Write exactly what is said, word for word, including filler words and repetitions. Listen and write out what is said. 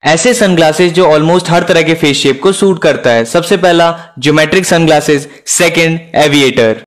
ऐसे सनग्लासेस जो ऑलमोस्ट हर तरह के फेस शेप को सूट करता है। सबसे पहला ज्योमेट्रिक सनग्लासेस, सेकंड एविएटर।